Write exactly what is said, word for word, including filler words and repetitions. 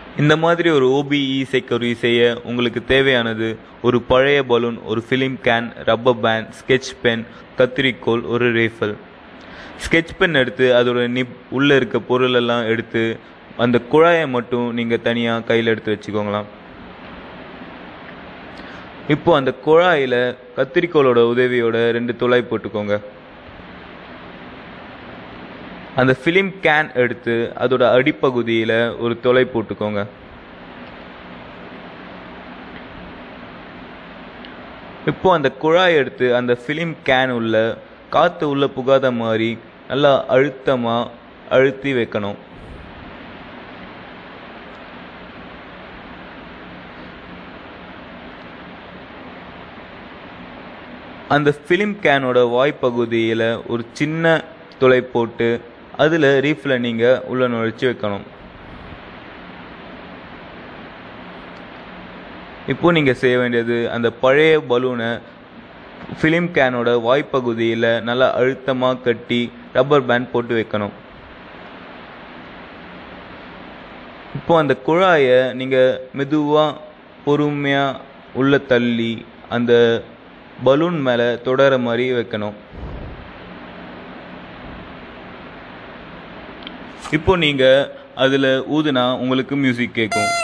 இந்த மாதிரி ஒரு ஓபிஇ இசைக்கருவி செய்ய உங்களுக்கு தேவையானது ஒரு பழைய பலூன், ஒரு film can, rubber band, sketch pen, கத்திரிக்கோல், ஒரு ரீஃபில். ஸ்கெட்ச் பென் எடுத்து அதோட நிப் உள்ளே இருக்க பொருளெல்லாம் எடுத்து அந்த குழாயை மட்டும் நீங்கள் தனியாக கையில் எடுத்து வச்சுக்கோங்களாம். இப்போ அந்த குழாயில் கத்திரிக்கோளோட உதவியோட ரெண்டு துளை போட்டுக்கோங்க. அந்த ஃபிலிம் கேன் எடுத்து அதோட அடிப்பகுதியில் ஒரு துளை போட்டுக்கோங்க. இப்போ அந்த குழாய் எடுத்து அந்த ஃபிலிம் கேன் உள்ள காற்று உள்ள புகாத மாதிரி நல்லா அழுத்தமாக அழுத்தி வைக்கணும். அந்த ஃபிலிம் கேனோட வாய்ப்பகுதியில் ஒரு சின்ன துளை போட்டு அதில் ரீஃபில் நீங்கள் உள்ள நுழைச்சி வைக்கணும். இப்போ நீங்கள் செய்ய வேண்டியது அந்த பழைய பலூனை ஃபிலிம் கேனோட வாய்ப்பகுதியில் நல்லா அழுத்தமாக கட்டி ரப்பர் பேண்ட் போட்டு வைக்கணும். இப்போ அந்த குழாயை நீங்கள் மெதுவாக பொறுமையாக உள்ள தள்ளி அந்த பலூன் மேலே தொடர மாதிரி வைக்கணும். இப்போ நீங்கள் அதில் ஊதுனா உங்களுக்கு மியூசிக் கேட்கும்.